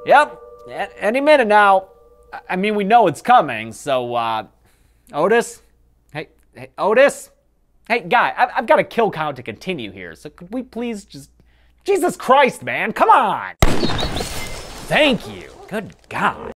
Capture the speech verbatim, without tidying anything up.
Yep, a any minute now. I mean, we know it's coming, so, uh, Otis? Hey, hey, Otis? Hey, guy, I've, I've got a kill count to continue here, so could we please just... Jesus Christ, man, come on! Thank you. Good God.